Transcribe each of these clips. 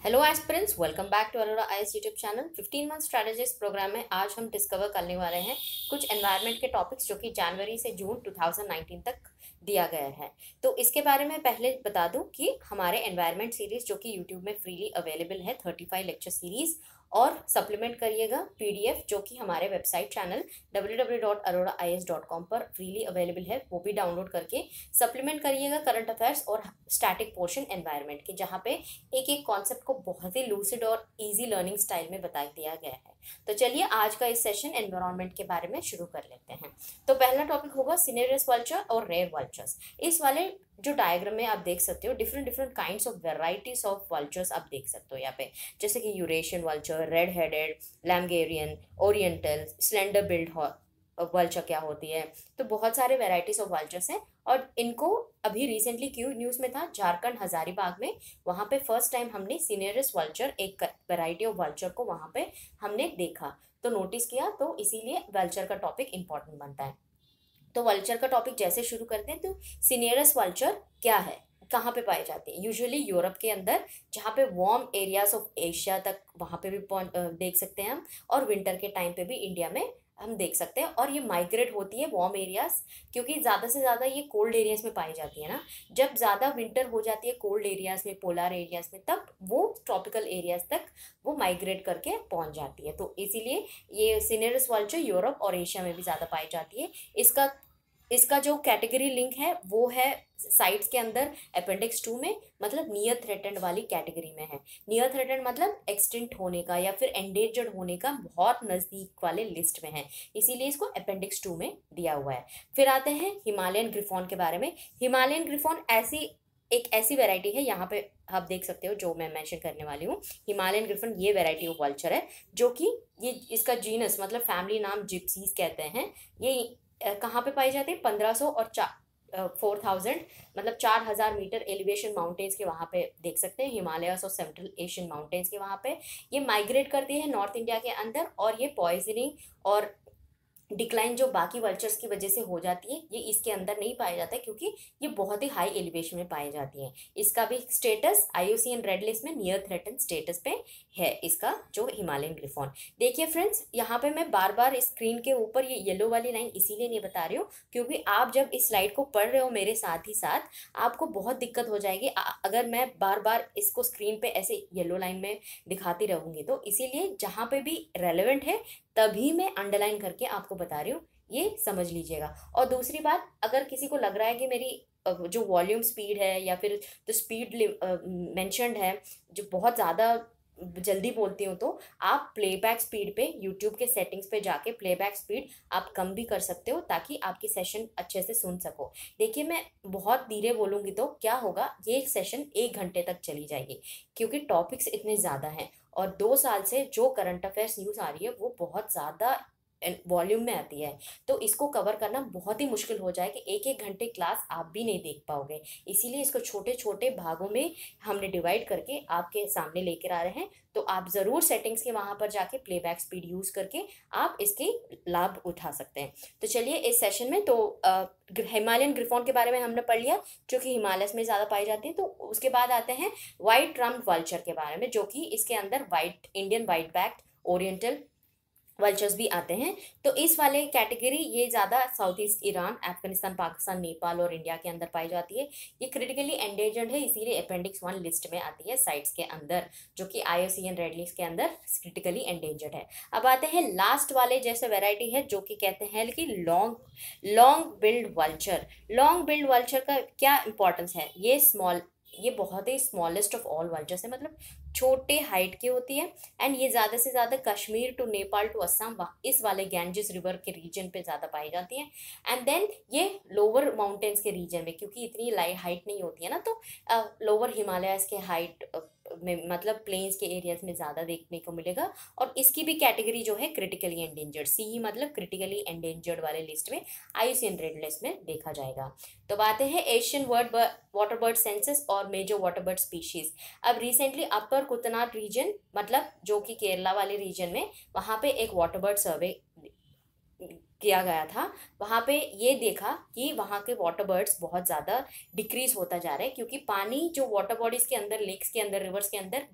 Hello aspirants, welcome back to Arora IAS YouTube channel. 15 month strategist program में आज हम discover करने वाले हैं कुछ एनवायरनमेंट के टॉपिक्स जो कि जनवरी से जून 2019 तक दिया गया है। तो इसके बारे में पहले बता दूं कि हमारे एनवायरनमेंट सीरीज जो कि यूट्यूब में फ्रीली अवेलेबल है 35 लेक्चर सीरीज, और सप्लीमेंट करिएगा पीडीएफ जो कि हमारे वेबसाइट चैनल www.aroraias.com पर फ्रीली अवेलेबल है, वो भी डाउनलोड करके सप्लीमेंट करिएगा करंट अफेयर्स और स्टैटिक पोर्शन एनवायरनमेंट के, जहाँ पे एक एक कॉन्सेप्ट को बहुत ही लूसिड और इजी लर्निंग स्टाइल में बता दिया गया है। तो चलिए आज का इस सेशन एनवायरनमेंट के बारे में शुरू कर लेते हैं। तो पहला टॉपिक होगा सिनेरियस वल्चर और रेयर वल्चर्स। इस वाले जो डायग्राम में आप देख सकते हो different different kinds of varieties of vultures आप देख सकते हो यहाँ पे, जैसे कि यूरेशियन वल्चर, रेड हेडेड, लैमगेरियन, ओरिएंटल, स्लेंडर बिल्ड वल्चर क्या होती है। तो बहुत सारे वेराइटीज ऑफ वल्चर्स हैं और इनको अभी रिसेंटली क्यों न्यूज़ में था, झारखंड हजारीबाग में, वहाँ पे फर्स्ट टाइम हमने सिनेरियस वल्चर, एक वेराइटी ऑफ वल्चर को वहाँ पे हमने देखा, तो नोटिस किया, तो इसीलिए वल्चर का टॉपिक इंपॉर्टेंट बनता है। तो वल्चर का टॉपिक जैसे शुरू करते हैं, तो सिनेरियस वल्चर क्या है, कहाँ पे पाए जाते हैं? यूजुअली यूरोप के अंदर, जहाँ पे वार्म एरियाज ऑफ एशिया तक वहाँ पे भी देख सकते हैं हम, और विंटर के टाइम पे भी इंडिया में हम देख सकते हैं। और ये माइग्रेट होती है वार्म एरियाज, क्योंकि ज़्यादा से ज़्यादा ये कोल्ड एरियाज में पाई जाती है ना। जब ज़्यादा विंटर हो जाती है कोल्ड एरियाज में, पोलर एरियाज में, तब वो ट्रॉपिकल एरियाज तक वो माइग्रेट करके पहुंच जाती है। तो इसीलिए ये सिनेरियस वल्चर यूरोप और एशिया में भी ज़्यादा पाई जाती है। इसका इसका जो कैटेगरी लिंक है वो है साइट्स के अंदर अपेंडिक्स 2 में, मतलब नियर थ्रेटेंड वाली कैटेगरी में है। नियर थ्रेटेंड मतलब एक्सटिंक्ट होने का या फिर एंडेंजर्ड होने का बहुत नज़दीक वाले लिस्ट में है, इसीलिए इसको अपेंडिक्स 2 में दिया हुआ है। फिर आते हैं हिमालयन ग्रिफॉन के बारे में। हिमालयन ग्रिफॉन एक ऐसी वैरायटी है, यहाँ पे आप देख सकते हो जो मैं मेंशन करने वाली हूँ। हिमालयन ग्रिफन ये वैरायटी ऑफ वल्चर है, जो कि ये इसका जीनस मतलब फैमिली नाम जिप्सीज कहते हैं। ये कहाँ पे पाई जाती है? 1500 और 4000 मतलब 4000 मीटर एलिवेशन माउंटेन्स के वहाँ पे देख सकते हैं, हिमालयस और सेंट्रल एशियन माउंटेन्स के वहाँ पे ये माइग्रेट करती है नॉर्थ इंडिया के अंदर। और ये पॉइजनिंग और डिक्लाइन जो बाकी वल्चर्स की वजह से हो जाती है, ये इसके अंदर नहीं पाया जाता है, क्योंकि ये बहुत ही हाई एलिवेशन में पाई जाती है। इसका भी स्टेटस आईयूसीएन रेड लिस्ट में नियर थ्रेटन स्टेटस पे है, इसका जो हिमालयन ग्रिफॉन। देखिए फ्रेंड्स, यहाँ पे मैं बार बार स्क्रीन के ऊपर ये येलो वाली लाइन इसीलिए नहीं बता रही हूँ, क्योंकि आप जब इस स्लाइड को पढ़ रहे हो मेरे साथ ही साथ, आपको बहुत दिक्कत हो जाएगी अगर मैं बार बार इसको स्क्रीन पे ऐसे येलो लाइन में दिखाती रहूंगी। तो इसीलिए जहाँ पे भी रेलेवेंट है तभी मैं अंडरलाइन करके आपको बता रही हूँ, ये समझ लीजिएगा। और दूसरी बात, अगर किसी को लग रहा है कि मेरी जो वॉल्यूम स्पीड है या फिर जो स्पीड मेंशन्ड है जो बहुत ज़्यादा जल्दी बोलती हूँ, तो आप प्लेबैक स्पीड पे यूट्यूब के सेटिंग्स पे जाके प्लेबैक स्पीड आप कम भी कर सकते हो, ताकि आपकी सेशन अच्छे से सुन सको। देखिए, मैं बहुत धीरे बोलूँगी तो क्या होगा, ये एक सेशन 1 घंटे तक चली जाएगी, क्योंकि टॉपिक्स इतने ज़्यादा हैं। और 2 साल से जो करंट अफेयर्स न्यूज़ आ रही है वो बहुत ज़्यादा वॉल्यूम में आती है, तो इसको कवर करना बहुत ही मुश्किल हो जाए कि 1-1 घंटे क्लास आप भी नहीं देख पाओगे। इसीलिए इसको छोटे छोटे भागों में हमने डिवाइड करके आपके सामने लेकर आ रहे हैं। तो आप ज़रूर सेटिंग्स के वहाँ पर जाके प्लेबैक स्पीड यूज़ करके आप इसके लाभ उठा सकते हैं। तो चलिए इस सेशन में, तो हिमालयन ग्रिफॉन के बारे में हमने पढ़ लिया, जो कि हिमालय में ज़्यादा पाई जाती है। तो उसके बाद आते हैं वाइट रम्ड वल्चर के बारे में, जो कि इसके अंदर white Indian white backed oriental vultures भी आते हैं। तो इस वाले कैटेगरी ये ज़्यादा south east Iran, Afghanistan, Pakistan, Nepal और इंडिया के अंदर पाई जाती है। ये क्रिटिकली एंडेंजर्ड है, इसीलिए अपेंडिक्स 1 लिस्ट में आती है साइट्स के अंदर, जो कि आईयूसीएन रेड लिस्ट के अंदर क्रिटिकली एंडेंजर्ड है। अब आते हैं लास्ट वाले जैसे वेराइटी है, जो कि कहते हैं कि long billed vulture. Long billed vulture का क्या इंपॉर्टेंस है? ये बहुत ही स्मॉलेस्ट ऑफ ऑल वल्चर्स है, मतलब छोटे हाइट की होती है। एंड ये ज़्यादा से ज़्यादा कश्मीर टू नेपाल टू असम, इस वाले गैंजेस रिवर के रीजन पे ज़्यादा पाई जाती है। एंड देन ये लोअर माउंटेन्स के रीजन में, क्योंकि इतनी हाइट नहीं होती है ना, तो लोअर हिमालयस के हाइट में मतलब प्लेन्स के एरियाज में ज़्यादा देखने को मिलेगा। और इसकी भी कैटेगरी जो है क्रिटिकली एंडेंजर्ड, सी मतलब क्रिटिकली एंडेंजर्ड वाले लिस्ट में, आईयूसीएन रेड लिस्ट में देखा जाएगा। तो बातें हैं एशियन वाटर बर्ड सेंसस और मेजर वाटर बर्ड स्पीशीज। अब रिसेंटली अपर कुतनाड रीजन, मतलब जो कि केरला वाले रीजन में, वहाँ पे एक वाटर बर्ड सर्वे किया गया था, वहाँ पे ये देखा कि वहाँ के वाटर बर्ड्स बहुत ज़्यादा डिक्रीज होता जा रहा है, क्योंकि पानी जो वाटर बॉडीज के अंदर, लेक्स के अंदर, रिवर्स के अंदर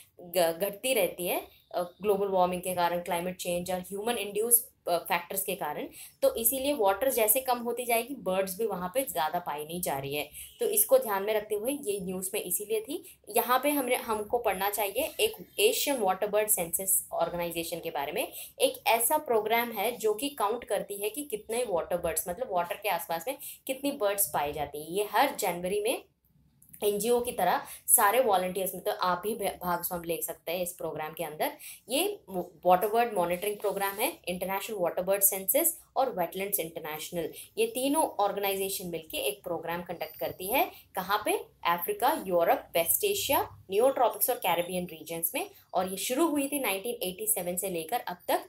घटती रहती है ग्लोबल वार्मिंग के कारण, क्लाइमेट चेंज और ह्यूमन इंड्यूस फैक्टर्स के कारण। तो इसीलिए वाटर जैसे कम होती जाएगी, बर्ड्स भी वहाँ पे ज़्यादा पाई नहीं जा रही है। तो इसको ध्यान में रखते हुए ये न्यूज़ में इसीलिए थी। यहाँ पे हमको पढ़ना चाहिए एक Asian water bird census organization के बारे में। एक ऐसा प्रोग्राम है जो कि काउंट करती है कि कितने वाटर बर्ड्स, मतलब वाटर के आसपास में कितनी बर्ड्स पाई जाती है। ये हर जनवरी में एनजीओ की तरह सारे वॉलंटियर्स, मतलब आप भी भाग ले सकते हैं इस प्रोग्राम के अंदर। ये वाटर बर्ड मॉनिटरिंग प्रोग्राम है, इंटरनेशनल वाटर बर्ड सेंसस और वेटलैंड्स इंटरनेशनल, ये तीनों ऑर्गेनाइजेशन मिलके एक प्रोग्राम कंडक्ट करती है। कहाँ पे? Africa, Europe, West Asia, neotropics और कैरेबियन रीजन्स में। और ये शुरू हुई थी 1987 से लेकर अब तक।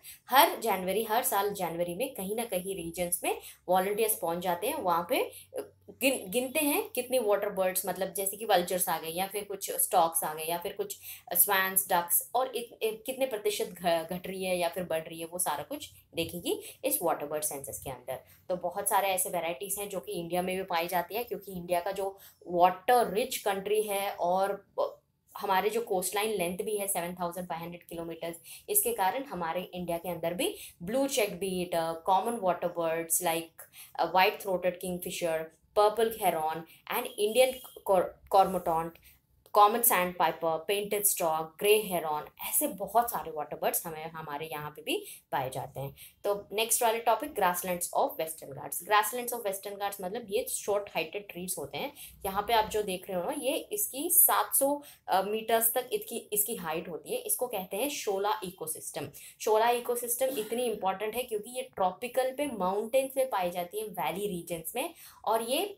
हर साल जनवरी में कहीं ना कहीं रीजन्स में वॉलंटियर्स पहुंच जाते हैं, वहाँ पे गिनते हैं कितनी वाटर बर्ड्स, मतलब जैसे कि वल्चर्स आ गए, या फिर कुछ स्टॉक्स आ गए, या फिर कुछ स्वैन्स, डक्स, और कितने प्रतिशत घट रही है या फिर बढ़ रही है, वो सारा कुछ देखेगी इस वाटर बर्ड सेंसस के अंदर। तो बहुत सारे ऐसे वेराइटीज़ हैं जो कि इंडिया में भी पाई जाती है, क्योंकि इंडिया का जो वाटर रिच कंट्री है, और हमारे जो कोस्ट लाइन लेंथ भी है 7,500 किलोमीटर्स, इसके कारण हमारे इंडिया के अंदर भी blue cheek beat, common water birds like white throated kingfisher, purple heron and Indian cormorant, common sandpiper, painted stork, grey heron, ऐसे बहुत सारे वाटर बर्ड्स हमारे यहाँ पे भी पाए जाते हैं। तो नेक्स्ट वाले topic, grasslands of Western Ghats. Grasslands of Western Ghats मतलब ये शॉर्ट हाइटेड ट्रीज होते हैं। यहाँ पे आप जो देख रहे हो ना, ये इसकी 700 मीटर्स तक इसकी हाइट होती है। इसको कहते हैं शोला इकोसिस्टम। शोला इकोसिस्टम इतनी इंपॉर्टेंट है क्योंकि ये ट्रॉपिकल पे, माउंटेन्स में पाई जाती है, वैली रीजन्स में। और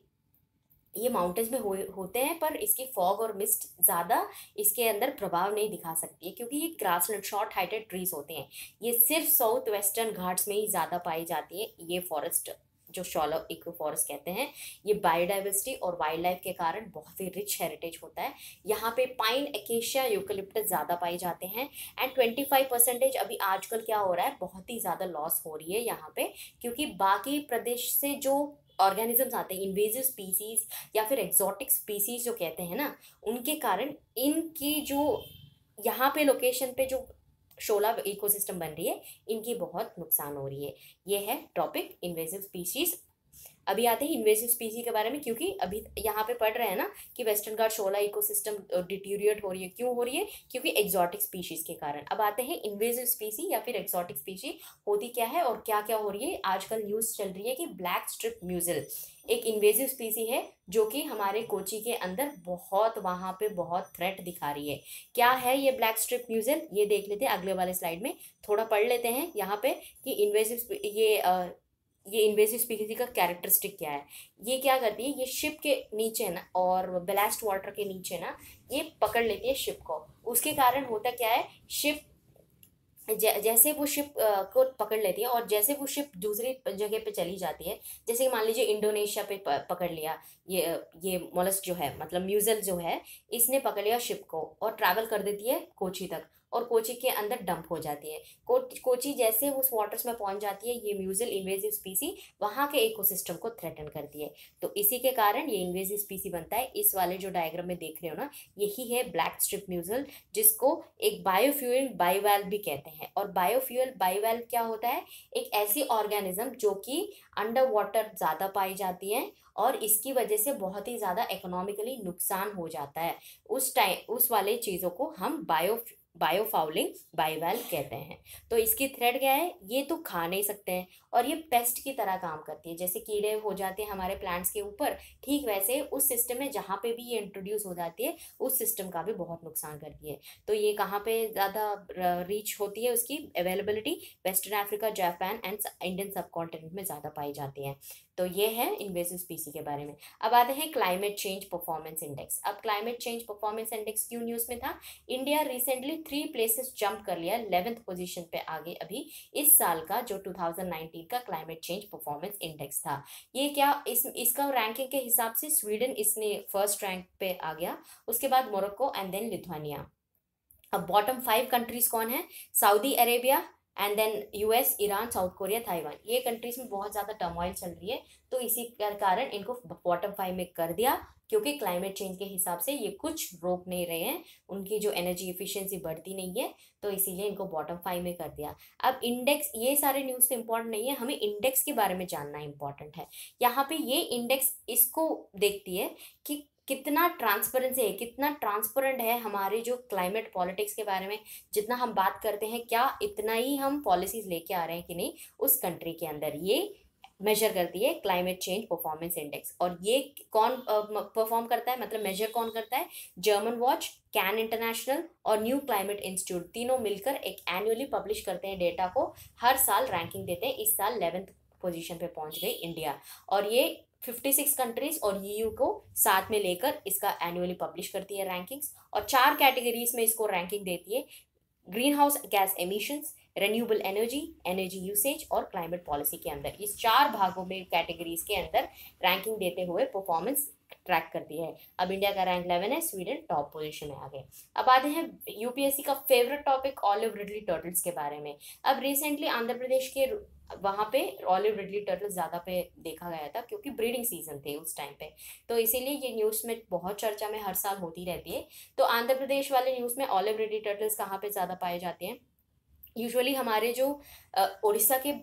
ये माउंटेन्स में होते हैं, पर इसकी फॉग और मिस्ट ज़्यादा इसके अंदर प्रभाव नहीं दिखा सकती है, क्योंकि ये ग्रासलैंड शॉर्ट हाइटेड ट्रीज होते हैं। ये सिर्फ साउथ वेस्टर्न घाट्स में ही ज़्यादा पाई जाती है। ये फॉरेस्ट जो शॉलो इको फॉरेस्ट कहते हैं, ये बायोडाइवर्सिटी और वाइल्ड लाइफ के कारण बहुत ही रिच हेरिटेज होता है। यहाँ पे पाइन, एकेशिया, यूकलिप्टस ज़्यादा पाए जाते हैं। एंड 25% अभी आजकल क्या हो रहा है, बहुत ही ज़्यादा लॉस हो रही है यहाँ पे, क्योंकि बाकी प्रदेश से जो ऑर्गेनिजम्स आते हैं, इन्वेजिव स्पीसीज या फिर एक्सोटिक स्पीसीज जो कहते हैं ना, उनके कारण इनकी जो यहाँ पे लोकेशन पे जो शोला इकोसिस्टम बन रही है, इनकी बहुत नुकसान हो रही है। ये है टॉपिक इन्वेजिव स्पीसीज। अभी आते हैं इन्वेसिव स्पीसी के बारे में, क्योंकि अभी यहाँ पे पढ़ रहे हैं ना कि वेस्टर्न घाट शोला इकोसिस्टम डिटीरिएट हो रही है। क्यों हो रही है? क्योंकि एक्सोटिक स्पीशीज के कारण। अब आते हैं इन्वेसिव स्पीसी या फिर एक्सोटिक स्पीशी होती क्या है और क्या क्या हो रही है। आजकल न्यूज़ चल रही है कि ब्लैक स्ट्रिप म्यूजिल एक इन्वेसिव स्पीसी है, जो कि हमारे कोची के अंदर बहुत, वहाँ पे बहुत थ्रेट दिखा रही है। क्या है ये ब्लैक स्ट्रिप म्यूजिल? ये देख लेते हैं अगले वाले स्लाइड में, थोड़ा पढ़ लेते हैं यहाँ पे कि ये इन्वेसिव स्पीसीज का कैरेक्टरिस्टिक क्या है। ये क्या करती है, ये शिप के नीचे ना और ब्लास्ट वाटर के नीचे ना ये पकड़ लेती है शिप को। उसके कारण होता क्या है, शिप जैसे वो शिप को पकड़ लेती है और जैसे वो शिप दूसरी जगह पे चली जाती है, जैसे मान लीजिए इंडोनेशिया पे पकड़ लिया, ये मोलस्क जो है, मतलब म्यूजल जो है, इसने पकड़ लिया शिप को और ट्रैवल कर देती है कोची तक, और कोची के अंदर डंप हो जाती है। कोची जैसे उस वाटर्स में पहुंच जाती है, ये म्यूजल इन्वेजिव स्पीसी वहाँ के इकोसिस्टम को थ्रेटन करती है। तो इसी के कारण ये इन्वेजिव स्पीसी बनता है। इस वाले जो डायग्राम में देख रहे हो ना, यही है ब्लैक स्ट्रिप म्यूजल, जिसको एक बायोफ्यूल बाइवैल्व भी कहते हैं। और बायोफ्यूल बाइवैल्व क्या होता है? एक ऐसी ऑर्गेनिज्म जो कि अंडर वाटर ज़्यादा पाई जाती है और इसकी वजह से बहुत ही ज़्यादा इकोनॉमिकली नुकसान हो जाता है। उस वाले चीज़ों को हम बायोफाउलिंग बाइवैल्व कहते हैं। तो इसकी थ्रेड क्या है? ये तो खा नहीं सकते हैं और ये पेस्ट की तरह काम करती है। जैसे कीड़े हो जाते हैं हमारे प्लांट्स के ऊपर, ठीक वैसे उस सिस्टम में जहाँ पे भी ये इंट्रोड्यूस हो जाती है, उस सिस्टम का भी बहुत नुकसान करती है। तो ये कहाँ पे ज़्यादा रीच होती है उसकी availability? Western Africa, Japan and Indian subcontinent में ज़्यादा पाई जाती है। तो ये है इन्वेसिव स्पीसी के बारे में। अब आते हैं क्लाइमेट चेंज परफॉर्मेंस इंडेक्स। अब क्लाइमेट चेंज परफॉर्मेंस इंडेक्स क्यों न्यूज़ में था? इंडिया रिसेंटली 3 प्लेसेस जंप कर लिया, 11th पोजीशन पे आगे अभी इस साल का जो 2019 का क्लाइमेट चेंज परफॉर्मेंस इंडेक्स था। ये क्या इसका रैंकिंग के हिसाब से स्वीडन इसने फर्स्ट रैंक पे आ गया, उसके बाद मोरक्को एंड देन लिथुआनिया। अब बॉटम 5 कंट्रीज कौन है? Saudi Arabia, and then US, Iran, South Korea, Taiwan, ये कंट्रीज में बहुत ज़्यादा टर्मोइल चल रही है, तो इसी कारण इनको बॉटम 5 में कर दिया, क्योंकि क्लाइमेट चेंज के हिसाब से ये कुछ रोक नहीं रहे हैं, उनकी जो एनर्जी एफिशिएंसी बढ़ती नहीं है, तो इसीलिए इनको बॉटम 5 में कर दिया। अब इंडेक्स, ये सारे न्यूज़ तो इम्पोर्टेंट नहीं है, हमें इंडेक्स के बारे में जानना इम्पोर्टेंट है। यहाँ पे ये इंडेक्स इसको देखती है कि कितना ट्रांसपेरेंसी है, कितना ट्रांसपेरेंट है हमारी जो क्लाइमेट पॉलिटिक्स के बारे में, जितना हम बात करते हैं क्या इतना ही हम पॉलिसीज लेके आ रहे हैं कि नहीं उस कंट्री के अंदर, ये मेजर करती है क्लाइमेट चेंज परफॉर्मेंस इंडेक्स। और ये कौन परफॉर्म करता है, मतलब मेजर कौन करता है, जर्मन वॉच, कैन इंटरनेशनल और न्यू क्लाइमेट इंस्टीट्यूट, तीनों मिलकर एक एनुअली पब्लिश करते हैं डेटा को, हर साल रैंकिंग देते हैं। इस साल 11th पोजीशन पे पहुंच गई इंडिया, और ये 56 कंट्रीज और ईयू को साथ में लेकर इसका एनुअली पब्लिश करती है रैंकिंग्स, और 4 कैटेगरीज में इसको रैंकिंग देती है, greenhouse gas emissions, renewable energy, energy usage और क्लाइमेट पॉलिसी के अंदर, इस 4 भागों में कैटेगरीज के अंदर रैंकिंग देते हुए परफॉर्मेंस ट्रैक करती है। अब इंडिया का रैंक 11 है, स्वीडन टॉप पोजीशन में आ गए। अब आते हैं यूपीएससी का favourite topic olive ridley turtles के बारे में। अब रिसेंटली आंध्र प्रदेश के वहाँ पे ऑलिव रिडली टर्टल्स ज़्यादा पे देखा गया था, क्योंकि ब्रीडिंग सीजन थे उस टाइम पे, तो इसीलिए ये न्यूज़ में बहुत चर्चा में हर साल होती रहती है। तो आंध्र प्रदेश वाले न्यूज़ में ऑलिव रिडली टर्टल्स कहाँ पे ज़्यादा पाए जाते हैं, यूजुअली हमारे जो उड़ीसा के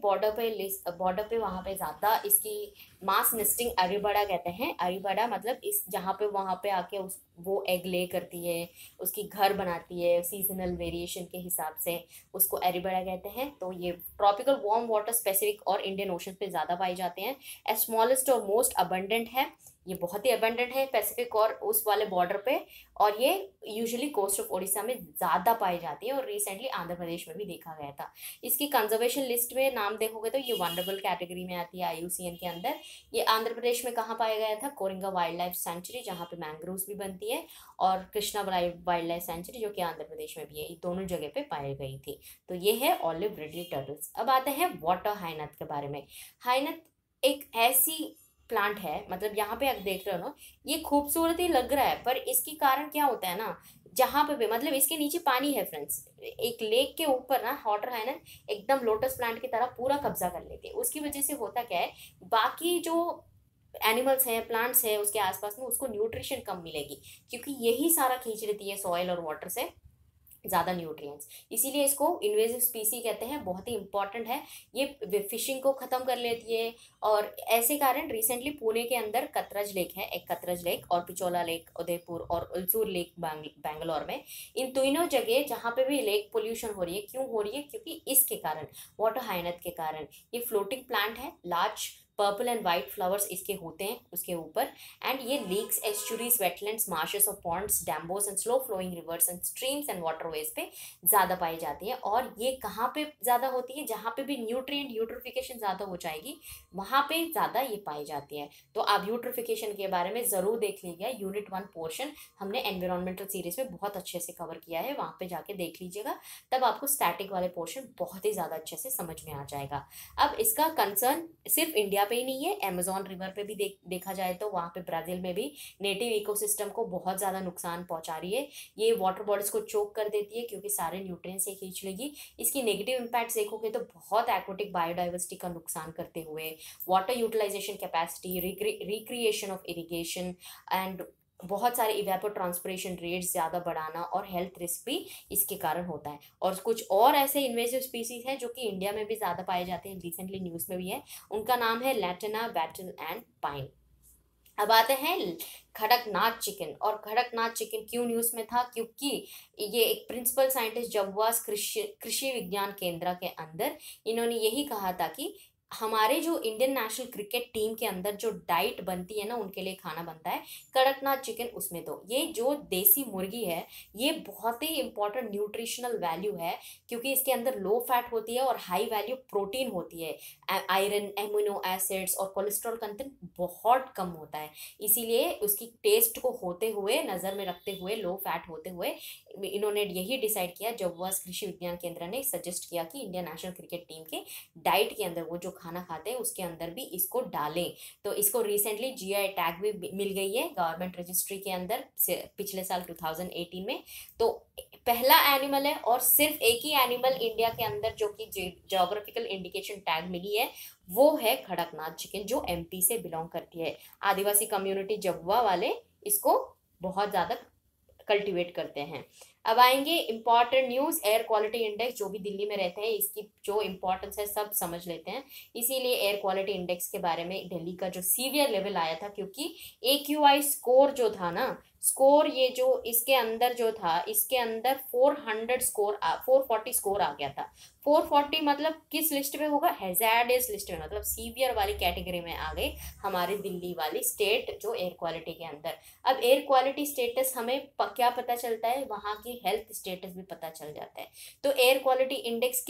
बॉर्डर पे वहाँ पे ज़्यादा इसकी मास नेस्टिंग अरीबड़ा कहते हैं। अरीबड़ा मतलब इस जहाँ पे वहाँ पे आके उस वो एग ले करती है, उसकी घर बनाती है सीजनल वेरिएशन के हिसाब से, उसको अरीबड़ा कहते हैं। तो ये ट्रॉपिकल वार्म वाटर स्पेसिफिक और इंडियन ओशन पे ज़्यादा पाए जाते हैं। स्मॉलेस्ट और मोस्ट अबंडेंट है, ये बहुत ही अबंडेंट है पैसिफिक और उस वाले बॉर्डर पे, और ये यूजुअली कोस्ट ऑफ ओडिशा में ज़्यादा पाई जाती है, और रिसेंटली आंध्र प्रदेश में भी देखा गया था। इसकी कंजर्वेशन लिस्ट में नाम देखोगे तो ये वनरेबल कैटेगरी में आती है आईयूसीएन के अंदर। ये आंध्र प्रदेश में कहाँ पाया गया था, कोरिंगा वाइल्ड लाइफ सेंचुरी, जहाँ पे मैंग्रोव्स भी बनती है, और कृष्णा वाइल्ड लाइफ सेंचुरी जो कि आंध्र प्रदेश में भी है, ये दोनों जगह पे पाई गई थी। तो ये है ऑलिव रिडली टर्टल्स। अब आते हैं वाटर हाइनथ के बारे में। हाइनथ एक ऐसी प्लांट है, मतलब यहाँ पे आप देख रहे हो ना, ये खूबसूरत ही लग रहा है, पर इसके कारण क्या होता है ना, जहाँ पे भी मतलब इसके नीचे पानी है फ्रेंड्स, एक लेक के ऊपर ना वाटर है ना, एकदम लोटस प्लांट की तरह पूरा कब्जा कर लेते हैं। उसकी वजह से होता क्या है, बाकी जो एनिमल्स हैं, प्लांट्स है उसके आसपास में, उसको न्यूट्रिशन कम मिलेगी, क्योंकि यही सारा खींच लेती है सॉइल और वाटर से ज़्यादा न्यूट्रिएंट्स। इसीलिए इसको इन्वेजिव स्पीसी कहते हैं, बहुत ही इंपॉर्टेंट है, ये फिशिंग को ख़त्म कर लेती है। और ऐसे कारण रिसेंटली पुणे के अंदर कतरज लेक है, एक कतरज लेक, और पिचोला लेक उदयपुर, और उलसूर लेक बैंगलोर में, इन तीनों जगह जहाँ पे भी लेक पोल्यूशन हो रही है, क्यों हो रही है, क्योंकि इसके कारण, वाटर हाइनथ के कारण। ये फ्लोटिंग प्लांट है, large purple and white flowers इसके होते हैं उसके ऊपर, एंड ये लेक्स, एस्चुरीज, वेटलैंड्स, मार्शेस और ponds, dambos and slow flowing rivers and streams and waterways पे ज़्यादा पाई जाती है। और ये कहाँ पे ज़्यादा होती है, जहाँ पे भी न्यूट्रिएंट यूट्रोफिकेशन ज़्यादा हो जाएगी वहाँ पे ज़्यादा ये पाई जाती है। तो आप यूट्रोफिकेशन के बारे में ज़रूर देख लीजिएगा, यूनिट 1 पोर्शन हमने एनवायरमेंटल सीरीज में बहुत अच्छे से कवर किया है, वहाँ पे जाके देख लीजिएगा, तब आपको स्टैटिक वाले पोर्शन बहुत ही ज़्यादा अच्छे से समझ में आ जाएगा। अब इसका कंसर्न सिर्फ इंडिया पे ही नहीं है, अमेजोन रिवर पे भी देखा जाए तो वहाँ पे ब्राज़ील में भी नेटिव इकोसिस्टम को बहुत ज़्यादा नुकसान पहुँचा रही है। ये वाटर बॉडीज को चोक कर देती है, क्योंकि सारे न्यूट्रिएंट्स से खींच लेगी। इसकी नेगेटिव इम्पैक्ट देखोगे तो बहुत एक्वाटिक बायोडाइवर्सिटी का नुकसान करते हुए, water utilization capacity, recreation of irrigation, and बहुत सारे इवेपोट्रांसपिरेशन रेट्स ज़्यादा बढ़ाना, और हेल्थ रिस्क भी इसके कारण होता है। और कुछ और ऐसे इन्वेजिव स्पीसीज हैं जो कि इंडिया में भी ज़्यादा पाए जाते हैं, रिसेंटली न्यूज़ में भी है, उनका नाम है लैटिना, बैटल एंड पाइन। अब आते हैं खड़कनाथ चिकन। और खड़कनाथ चिकन क्यों न्यूज़ में था, क्योंकि ये एक प्रिंसिपल साइंटिस्ट जब्बास कृषि विज्ञान केंद्र के अंदर इन्होंने यही कहा था कि हमारे जो इंडियन नेशनल क्रिकेट टीम के अंदर जो डाइट बनती है ना, उनके लिए खाना बनता है कड़कनाथ चिकन। उसमें तो ये जो देसी मुर्गी है, ये बहुत ही इंपॉर्टेंट न्यूट्रिशनल वैल्यू है, क्योंकि इसके अंदर लो फैट होती है और हाई वैल्यू प्रोटीन होती है, आयरन, एमिनो एसिड्स और कोलेस्ट्रॉल कंटेंट बहुत कम होता है। इसीलिए उसकी टेस्ट को होते हुए, नज़र में रखते हुए, लो फैट होते हुए, इन्होंने यही डिसाइड किया, जब्बास कृषि विज्ञान केंद्र ने सजेस्ट किया कि इंडियन नेशनल क्रिकेट टीम के डाइट के अंदर वो जो खाना खाते हैं उसके अंदर भी इसको डालें। तो इसको रिसेंटली जीआई टैग भी मिल गई है गवर्नमेंट रजिस्ट्री के अंदर पिछले साल 2018 में। तो पहला एनिमल है और सिर्फ एक ही एनिमल इंडिया के अंदर जो कि ज्योग्राफिकल इंडिकेशन टैग मिली है वो है कड़कनाथ चिकन, जो एमपी से बिलोंग करती है। आदिवासी कम्युनिटी जब्वा वाले इसको बहुत ज़्यादा कल्टीवेट करते हैं। अब आएंगे important news, air quality index. जो भी दिल्ली में रहते हैं इसकी जो इंपॉर्टेंस है सब समझ लेते हैं। इसीलिए एयर क्वालिटी इंडेक्स के बारे में, दिल्ली का जो सीवियर लेवल आया था, क्योंकि AQI स्कोर जो था ना, स्कोर ये जो इसके अंदर जो था, इसके अंदर 440 स्कोर आ गया था। 440 मतलब किस लिस्ट में होगा? हैजार्डस लिस्ट में, मतलब सीवियर वाली कैटेगरी में आ गई हमारी दिल्ली वाली स्टेट जो एयर क्वालिटी के अंदर। अब एयर क्वालिटी स्टेटस हमें क्या पता चलता है? वहाँ की हेल्थ स्टेटस भी पता चल जाता है। तो एयर क्वालिटी इंडेक्स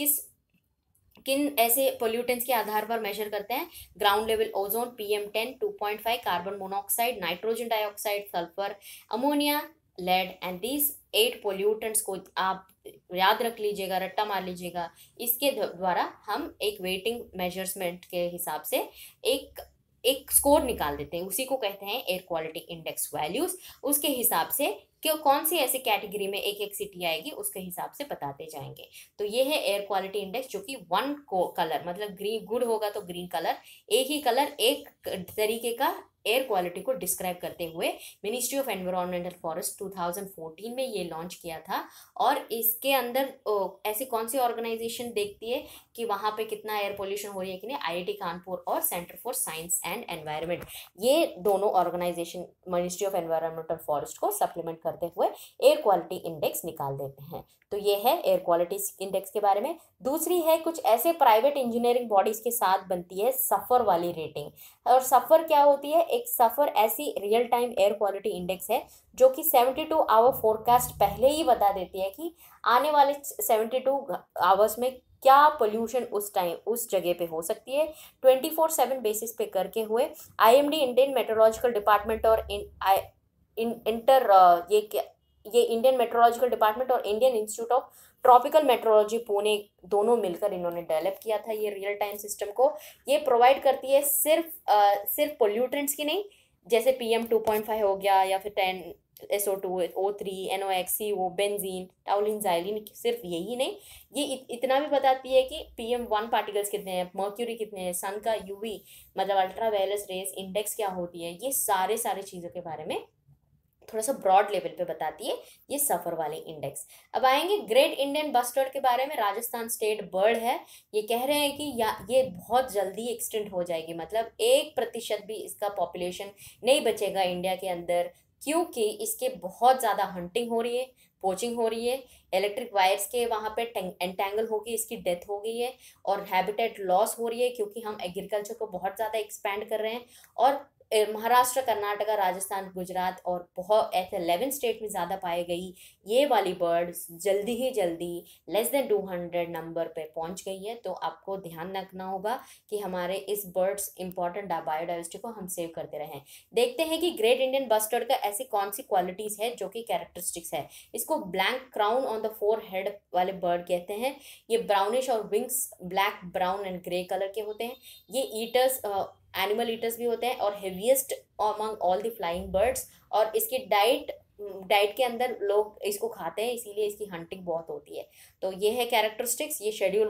किन ऐसे पोल्यूटेंट्स के आधार पर मेजर करते हैं? Ground level ozone, PM10, 2.5, carbon monoxide, nitrogen dioxide, sulphur, ammonia, lead and these 8 pollutants को आप याद रख लीजिएगा, रट्टा मार लीजिएगा। इसके द्वारा हम एक वेटिंग मेजरमेंट के हिसाब से एक स्कोर निकाल देते हैं, उसी को कहते हैं एयर क्वालिटी इंडेक्स वैल्यूज। उसके हिसाब से कि कौन सी ऐसी कैटेगरी में एक एक सिटी आएगी उसके हिसाब से बताते जाएंगे। तो ये है एयर क्वालिटी इंडेक्स, जो कि वन को कलर, मतलब ग्रीन, गुड होगा तो ग्रीन कलर, एक ही कलर एक तरीके का एयर क्वालिटी को डिस्क्राइब करते हुए मिनिस्ट्री ऑफ एनवायरमेंटल फॉरेस्ट 2014 में ये लॉन्च किया था। और इसके अंदर ऐसी कौन सी ऑर्गेनाइजेशन देखती है कि वहाँ पे कितना एयर पोल्यूशन हो रही है कि नहीं? IIT कानपुर और centre for science and environment, ये दोनों organization ministry of environmental forest को सप्लीमेंट करते हुए एयर क्वालिटी इंडेक्स निकाल देते हैं। तो ये है एयर क्वालिटी इंडेक्स के बारे में। दूसरी है, कुछ ऐसे प्राइवेट इंजीनियरिंग बॉडीज के साथ बनती है सफर वाली रेटिंग। और सफर क्या होती है? एक सफर ऐसी real time air quality index है जो कि 72 आवर फोरकास्ट पहले ही बता देती है कि आने वाले 72 आवर्स में क्या पोल्यूशन उस टाइम उस जगह पे हो सकती है। 24/7 बेसिस पे करके हुए IMD, इंडियन मेट्रोलॉजिकल डिपार्टमेंट और ये इंडियन मेट्रोलॉजिकल डिपार्टमेंट और Indian institute of tropical meteorology Pune, दोनों मिलकर इन्होंने डेवलप किया था ये रियल टाइम सिस्टम को। ये प्रोवाइड करती है सिर्फ पोल्यूटेंट्स की नहीं, जैसे PM 2.5 हो गया या फिर 10 SO2, O3, NOx, CO, benzene, toluene, xylene, सिर्फ यही नहीं, ये इतना भी बताती है कि PM1 पार्टिकल्स कितने हैं, मर्क्यूरी कितने हैं, सन का UV मतलब अल्ट्रावायलेट रेज इंडेक्स क्या होती है, ये सारे चीज़ों के बारे में थोड़ा सा ब्रॉड लेवल पे बताती है ये सफर वाले इंडेक्स। अब आएंगे ग्रेट इंडियन बस्टर्ड के बारे में। राजस्थान स्टेट बर्ड है। ये कह रहे हैं कि ये बहुत जल्दी एक्सटेंड हो जाएगी, मतलब 1% भी इसका पॉपुलेशन नहीं बचेगा इंडिया के अंदर, क्योंकि इसके बहुत ज़्यादा हंटिंग हो रही है, पोचिंग हो रही है, इलेक्ट्रिक वायर्स के वहाँ पे एंटेंगल होगी, इसकी डेथ हो गई है, और हैबिटेट लॉस हो रही है क्योंकि हम एग्रीकल्चर को बहुत ज़्यादा एक्सपैंड कर रहे हैं। और महाराष्ट्र, कर्नाटका, राजस्थान, गुजरात और बहुत ऐसे 11 स्टेट में ज़्यादा पाई गई ये वाली बर्ड्स जल्दी ही लेस देन 200 नंबर पे पहुंच गई है। तो आपको ध्यान रखना होगा कि हमारे इस बर्ड्स इंपॉर्टेंट बायोडाइवर्सिटी को हम सेव करते रहें। देखते हैं कि ग्रेट इंडियन बस्टर्ड का ऐसी कौन सी क्वालिटीज़ है जो कि कैरेक्टरिस्टिक्स है। इसको blank crown on the forehead वाले बर्ड कहते हैं। ये ब्राउनिश और wings black, brown and grey colour के होते हैं। ये ईटर्स, एनिमल ईटर्स भी होते हैं और heaviest among all the flying birds. और इसकी डाइट के अंदर लोग इसको खाते हैं, इसीलिए इसकी हंटिंग बहुत होती है। तो ये है कैरेक्टरिस्टिक्स। ये शेड्यूल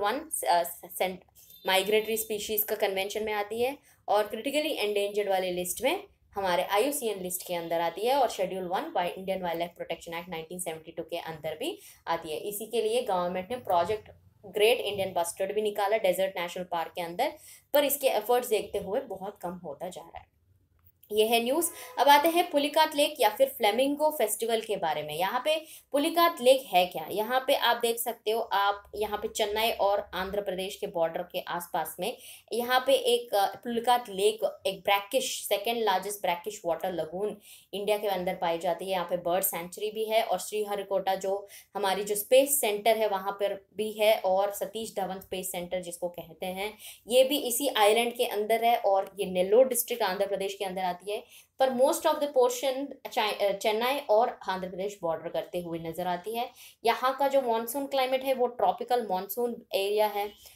1 माइग्रेटरी स्पीशीज़ का कन्वेंशन में आती है और क्रिटिकली एंडेंजर्ड वाले लिस्ट में हमारे IUCN लिस्ट के अंदर आती है, और schedule 1 Indian wildlife protection act 1972 के अंदर भी आती है। इसी के लिए गवर्नमेंट ने प्रोजेक्ट ग्रेट इंडियन बस्टर्ड भी निकाला डेजर्ट नेशनल पार्क के अंदर, पर इसके एफर्ट्स देखते हुए बहुत कम होता जा रहा है। ये है न्यूज़। अब आते हैं पुलिकात लेक या फिर फ्लेमिंगो फेस्टिवल के बारे में। यहाँ पे पुलिकात लेक है क्या? यहाँ पे आप देख सकते हो, आप यहाँ पे चेन्नई और आंध्र प्रदेश के बॉर्डर के आसपास में यहाँ पे एक पुलिकात लेक, एक brackish, second largest brackish water lagoon India के अंदर पाई जाती है। यहाँ पे बर्ड सेंचुरी भी है, और श्रीहरिकोटा जो हमारी जो स्पेस सेंटर है वहाँ पर भी है, और सतीश धवन स्पेस सेंटर जिसको कहते हैं, ये भी इसी आइलैंड के अंदर है, और ये नेल्लोर डिस्ट्रिक्ट आंध्र प्रदेश के अंदर है। पर most of the portion Chennai और आंध्र प्रदेश बॉर्डर करते हुए नजर आती है। यहाँ का जो मॉनसून क्लाइमेट है वो ट्रॉपिकल मॉनसून एरिया है,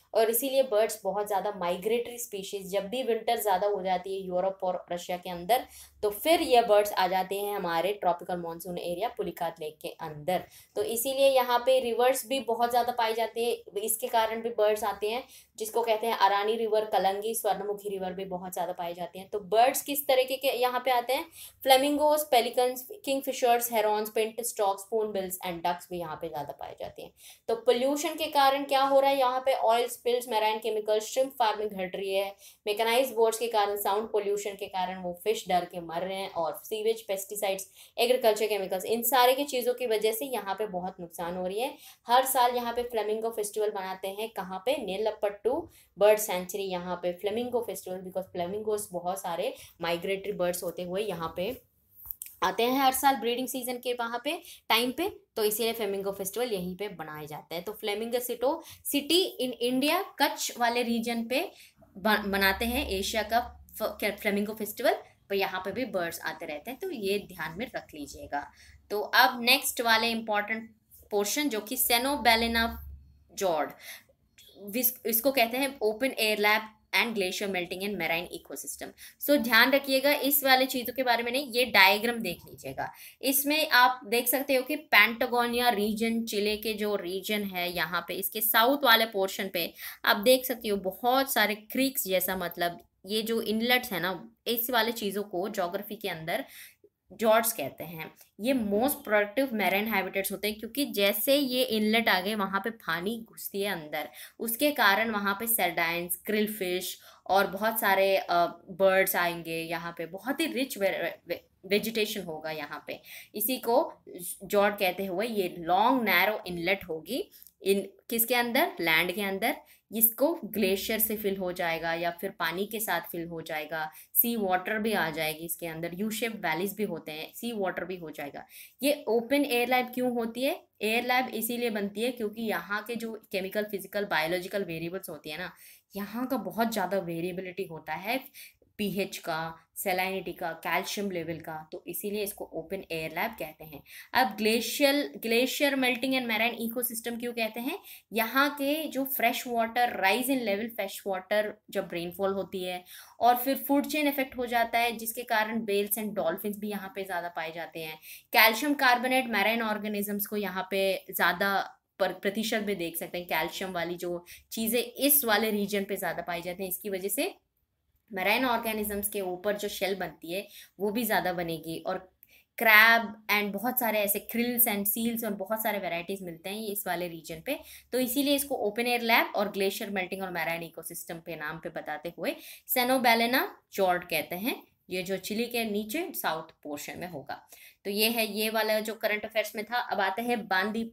और इसीलिए बर्ड्स बहुत ज़्यादा माइग्रेटरी स्पीशीज, जब भी विंटर ज़्यादा हो जाती है यूरोप और रशिया के अंदर, तो फिर ये बर्ड्स आ जाते हैं हमारे tropical monsoon area Pulicat lake के अंदर। तो इसीलिए यहाँ पे रिवर्स भी बहुत ज़्यादा पाई जाती है, इसके कारण भी बर्ड्स आते हैं, जिसको कहते हैं अरानी रिवर, कलंगी, स्वर्णमुखी रिवर भी बहुत ज़्यादा पाई जाती हैं। तो बर्ड्स किस तरीके के यहाँ पे आते हैं, flamingos, pelicans, kingfishers, herons, painted stork, spoonbills and ducks भी यहाँ पे ज़्यादा पाई जाती हैं। तो पोल्यूशन के कारण क्या हो रहा है यहाँ पे, oil spills, marine chemicals, shrimp farming घट रही है, मैकेनाइज्ड बोट्स के कारण, साउंड पोल्यूशन के कारण वो फिश डर के मर रहे हैं, और सीवेज, पेस्टिसाइड्स, एग्रीकल्चर केमिकल्स, इन सारे की चीज़ों की वजह से यहाँ पे बहुत नुकसान हो रही है। हर साल यहाँ पे फ्लेमिंगो फेस्टिवल मनाते हैं, कहाँ पे, नेलपट्टू बर्ड सेंचुरी, यहाँ पे फ्लेमिंगो फेस्टिवल, बिकॉज फ्लेमिंगोस बहुत सारे माइग्रेटरी बर्ड्स होते हुए यहाँ पे आते हैं हर साल ब्रीडिंग सीजन के वहाँ पे टाइम पे, तो इसीलिए फ्लेमिंगो फेस्टिवल यहीं पे बनाया जाता है। तो flamingo city in India Kutch वाले रीजन पे बनाते हैं एशिया का फ्लेमिंगो फेस्टिवल, पर यहाँ पे भी बर्ड्स आते रहते हैं, तो ये ध्यान में रख लीजिएगा। तो अब नेक्स्ट वाले इंपॉर्टेंट पोर्शन जो कि सेनोबेलिना जॉर्ड, इसको कहते हैं open air lab and glacier melting and marine ecosystem. So ध्यान रखिएगा इस वाले चीज़ों के बारे में नहीं, ये डायग्राम देख लीजिएगा। इसमें आप देख सकते हो कि पैंटागोनिया रीजन, चिले के जो रीजन है यहाँ पे, इसके साउथ वाले पोर्शन पे आप देख सकते हो बहुत सारे क्रीक्स जैसा, मतलब ये जो इनलेट्स है ना, इस वाले चीज़ों को ज्योग्राफी के अंदर जॉर्ड्स कहते हैं। ये मोस्ट प्रोडक्टिव मैरीन हैबिटेट्स होते हैं, क्योंकि जैसे ये इनलेट आ गए वहाँ पे पानी घुसती है अंदर, उसके कारण वहाँ पे सर्डाइंस, क्रिल फिश और बहुत सारे बर्ड्स आएंगे यहाँ पे, बहुत ही रिच वेजिटेशन होगा यहाँ पे। इसी को जॉर्ड कहते हुए ये लॉन्ग नैरो इनलेट होगी इन किसके अंदर, लैंड के अंदर, जिसको ग्लेशियर से फिल हो जाएगा या फिर पानी के साथ फिल हो जाएगा, सी वाटर भी आ जाएगी इसके अंदर, यू शेप वैलीज भी होते हैं, सी वाटर भी हो जाएगा। ये ओपन एयर लैब क्यों होती है, एयर लैब इसीलिए बनती है क्योंकि यहाँ के जो केमिकल, फिजिकल, बायोलॉजिकल वेरिएबल्स होती है ना, यहाँ का बहुत ज़्यादा वेरिएबिलिटी होता है, पीएच का, सैलिनिटी का, कैल्शियम लेवल का, तो इसीलिए इसको ओपन एयर लैब कहते हैं। अब glacier melting and marine ecosystem क्यों कहते हैं, यहाँ के जो fresh water, rise in level fresh water जब रेनफॉल होती है और फिर फूड चेन इफेक्ट हो जाता है, जिसके कारण बेल्स एंड डॉल्फिन्स भी यहाँ पे ज़्यादा पाए जाते हैं। कैल्शियम कार्बोनेट मैराइन ऑर्गेनिजम्स को यहाँ पे ज़्यादा प्रतिशत में देख सकते हैं, कैल्शियम वाली जो चीज़ें इस वाले रीजन पे ज़्यादा पाई जाती हैं, इसकी वजह से मैराइन ऑर्गेनिजम्स के ऊपर जो शेल बनती है वो भी ज़्यादा बनेगी, और क्रैब एंड बहुत सारे ऐसे क्रिल्स एंड सील्स और बहुत सारे वेराइटीज़ मिलते हैं इस वाले रीजन पे, तो इसीलिए इसको ओपन एयर लैब और ग्लेशियर मेल्टिंग और मैराइन इकोसिस्टम पे नाम पे बताते हुए सेनोबेलिना जॉर्ड कहते हैं, ये जो चिली के नीचे साउथ पोर्शन में होगा। तो ये है ये वाला जो करंट अफेयर्स में था। अब आते हैं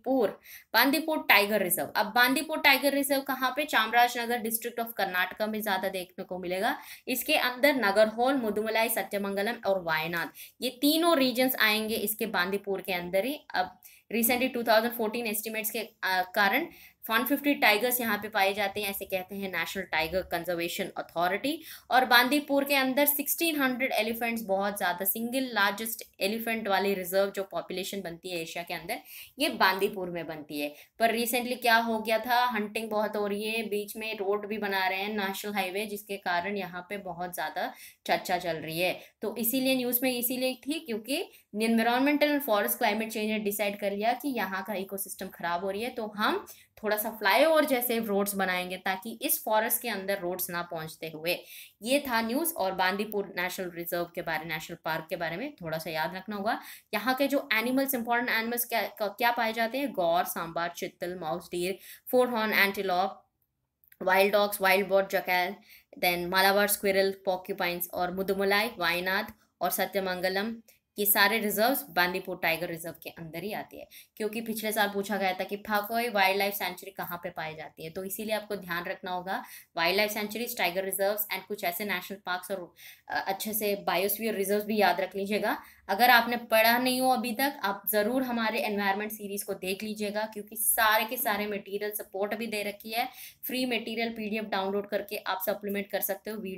बांदीपुर टाइगर रिजर्व। अब बांदीपुर टाइगर रिजर्व कहाँ पे, चामराजनगर डिस्ट्रिक्ट ऑफ कर्नाटका में ज्यादा देखने को मिलेगा। इसके अंदर नगरहोल, मुदुमलाई, सत्यमंगलम और वायनाड, ये तीनों रीजन्स आएंगे इसके बांदीपुर के अंदर ही। अब रिसेंटली 2014 एस्टिमेट्स के कारण 150 टाइगर्स यहाँ पे पाए जाते हैं, ऐसे कहते हैं नेशनल टाइगर कंजर्वेशन अथॉरिटी। और बांदीपुर के अंदर 1600 एलिफेंट्स, बहुत ज़्यादा, सिंगल लार्जेस्ट एलिफेंट वाली रिजर्व जो पॉपुलेशन बनती है एशिया के अंदर, ये बांदीपुर में बनती है। पर रिसेंटली क्या हो गया था, हंटिंग बहुत हो रही है, बीच में रोड भी बना रहे हैं, नेशनल हाईवे, जिसके कारण यहाँ पे बहुत ज़्यादा चर्चा चल रही है। तो इसीलिए न्यूज़ में इसीलिए थी क्योंकि environmental and forest climate change ने डिसाइड कर लिया कि यहाँ का इकोसिस्टम खराब हो रही है, तो हम थोड़ा सा फ्लाईओवर जैसे रोड्स बनाएंगे ताकि इस फॉरेस्ट के अंदर रोड्स ना पहुंचते हुए। ये था न्यूज़। और बांदीपुर नेशनल रिजर्व के बारे, नेशनल पार्क के बारे में थोड़ा सा याद रखना होगा। यहाँ के जो एनिमल्स, इंपॉर्टेंट एनिमल्स क्या पाए जाते हैं, gaur, sambar, chital, mouse deer, four horn antelope, wild dogs, wild boar jackal, then Malabar squirrel, porcupines, और मुदुमलाई, वायनाड और सत्यमंगलम, ये सारे रिजर्व्स बांदीपुर टाइगर रिजर्व के अंदर ही आती है। क्योंकि पिछले साल पूछा गया था कि फाकोई वाइल्ड लाइफ सेंचुरी कहाँ पे पाई जाती है, तो इसीलिए आपको ध्यान रखना होगा wildlife sanctuaries, tiger reserves and कुछ ऐसे नेशनल पार्क्स और अच्छे से बायोस्फीयर रिजर्व्स भी याद रख लीजिएगा। अगर आपने पढ़ा नहीं हो अभी तक, आप ज़रूर हमारे एनवायरनमेंट सीरीज को देख लीजिएगा, क्योंकि सारे के सारे मटेरियल सपोर्ट भी दे रखी है। फ्री मटेरियल PDF डाउनलोड करके आप सप्लीमेंट कर सकते हो वीडियो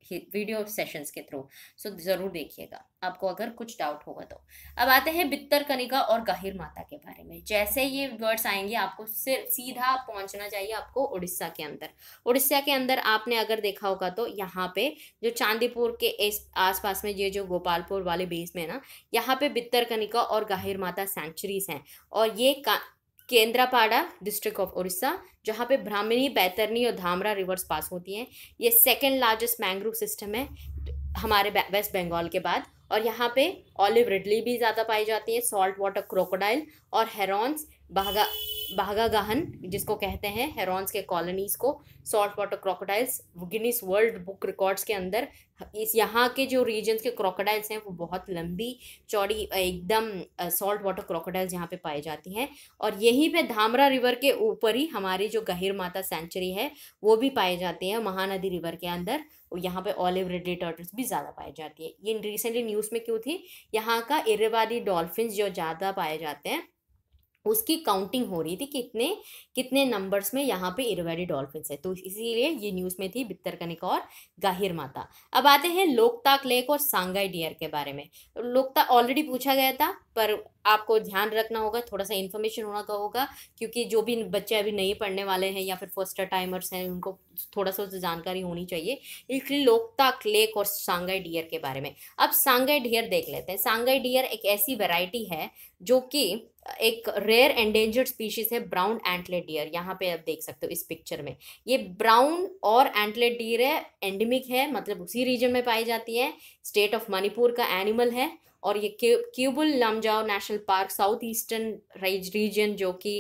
वीडियो सेशंस के थ्रू। सो ज़रूर देखिएगा आपको अगर कुछ डाउट होगा तो। अब आते हैं भितरकनिका और गाहिर माता के बारे में। जैसे ये वर्ड्स आएंगे आपको सिर्फ सीधा पहुंचना चाहिए आपको उड़ीसा के अंदर। उड़ीसा के अंदर आपने अगर देखा होगा तो यहाँ पे जो चांदीपुर के आसपास में ये जो गोपालपुर वाले बेस में है ना, यहाँ पे भितरकनिका और गाहिर माता सेंचुरीज हैं। और ये केंद्रापाड़ा डिस्ट्रिक्ट ऑफ उड़ीसा, जहाँ पे ब्राह्मणी, बैतरनी और धामरा रिवर्स पास होती हैं। ये सेकेंड लार्जेस्ट मैंग्रोव सिस्टम है हमारे वेस्ट बंगाल के बाद। और यहाँ पे ऑलिव रिडली भी ज़्यादा पाई जाती है, सॉल्ट वाटर क्रोकोडाइल और हेरॉन्स, बागागाहन जिसको कहते हैं, हेरॉन्स के कॉलोनीज को saltwater crocodiles Guinness world book records के अंदर इस यहाँ के जो रीजन्स के क्रोकोडाइल्स हैं वो बहुत लंबी चौड़ी एकदम सॉल्ट वाटर क्रोकोडाइल्स यहाँ पे पाई जाती हैं। और यहीं पे धामरा रिवर के ऊपर ही हमारी जो गाहिर माता सेंचुरी है वो भी पाई जाती है, महानदी रिवर के अंदर। यहाँ पे ऑलिव रिडली टर्टल्स भी ज़्यादा पाई जाती है। ये रिसेंटली न्यूज़ में क्यों थी, यहाँ का इरेवादी डॉल्फिन्स जो ज़्यादा पाए जाते हैं उसकी काउंटिंग हो रही थी कितने कितने नंबर्स में यहाँ पे इरेवाडी डॉल्फिन्स है, तो इसीलिए ये न्यूज़ में थी भितरकनिका और गाहिर माता। अब आते हैं लोकताक लेक और सांगाई डियर के बारे में। लोकताक ऑलरेडी पूछा गया था, पर आपको ध्यान रखना होगा, थोड़ा सा इन्फॉर्मेशन होगा, क्योंकि जो भी बच्चे अभी नहीं पढ़ने वाले हैं या फिर फर्स्ट टाइमर्स हैं उनको थोड़ा सा जानकारी होनी चाहिए, इसलिए लोकताक लेक और सांगाई डियर के बारे में। अब सांगाई डियर देख लेते हैं। सांगाई डियर एक ऐसी वेराइटी है जो कि एक रेयर एंडेंजर्ड स्पीशीज है, ब्राउन एंटलेट डियर। यहाँ पे आप देख सकते हो इस पिक्चर में, ये ब्राउन और एंटलेट डियर है, एंडेमिक है, मतलब उसी रीजन में पाई जाती है, स्टेट ऑफ मणिपुर का एनिमल है। और ये Keibul Lamjao national park south eastern region, जो कि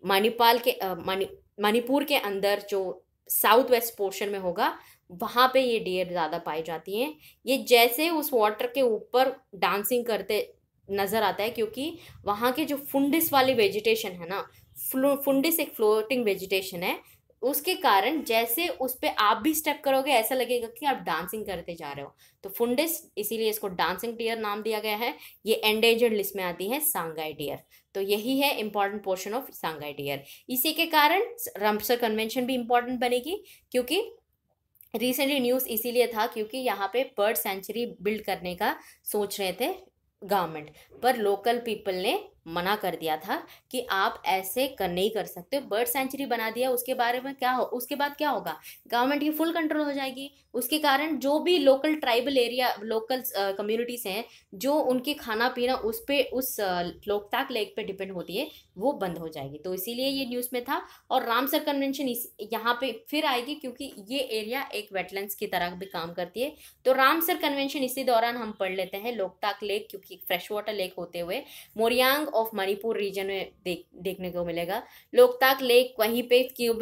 मणिपुर के अंदर जो साउथ वेस्ट पोर्शन में होगा, वहाँ पे ये डियर ज़्यादा पाई जाती हैं। ये जैसे उस वाटर के ऊपर डांसिंग करते नज़र आता है, क्योंकि वहाँ के जो फुंडिस वाली वेजिटेशन है ना, फुंडिस एक फ्लोटिंग वेजिटेशन है, उसके कारण जैसे उस पर आप भी स्टेप करोगे ऐसा लगेगा कि आप डांसिंग करते जा रहे हो, तो फुंडिस, इसीलिए इसको डांसिंग डियर नाम दिया गया है। ये एंडेंजर्ड लिस्ट में आती है सांगाई डियर। तो यही है important portion of sangai deer. इसी के कारण रामसर कन्वेंशन भी इंपॉर्टेंट बनेगी, क्योंकि रिसेंटली न्यूज़ इसीलिए था क्योंकि यहाँ पे बर्ड सेंचुरी बिल्ड करने का सोच रहे थे गवर्नमेंट, पर लोकल पीपल ने मना कर दिया था कि आप ऐसे नहीं कर सकते। बर्ड सेंचुरी बना दिया, उसके बारे में क्या हो, उसके बाद क्या होगा, गवर्नमेंट की फुल कंट्रोल हो जाएगी। उसके कारण जो भी local tribal area, local communities हैं, जो उनकी खाना पीना उस लोकताक लेक पे डिपेंड होती है, वो बंद हो जाएगी। तो इसीलिए ये न्यूज़ में था। और रामसर कन्वेंशन यहाँ पे फिर आएगी, क्योंकि ये एरिया एक वेटलैंड्स की तरह भी काम करती है। तो रामसर कन्वेंशन इसी दौरान हम पढ़ लेते हैं। लोकताक लेक, क्योंकि फ्रेश वाटर लेक होते हुए मोरियांग ऑफ मणिपुर रीजन में देखने को मिलेगा। लोकताक लेक, वहीं पे